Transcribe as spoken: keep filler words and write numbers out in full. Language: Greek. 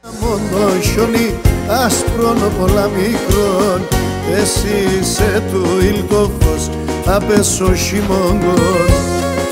Μόνο χιόνι άσπρον πολλά μικρόν, εσύ είσαι του ήλκο φως απ' έσω χειμώγκον.